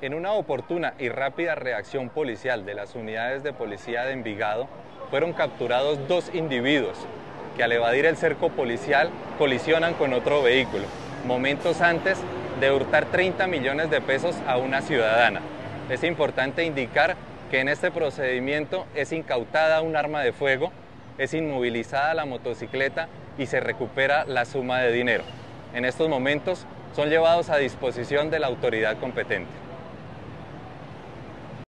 En una oportuna y rápida reacción policial de las unidades de policía de Envigado, fueron capturados dos individuos que al evadir el cerco policial colisionan con otro vehículo, momentos antes de hurtar 30 millones de pesos a una ciudadana. Es importante indicar que en este procedimiento es incautada un arma de fuego, es inmovilizada la motocicleta y se recupera la suma de dinero. En estos momentos son llevados a disposición de la autoridad competente.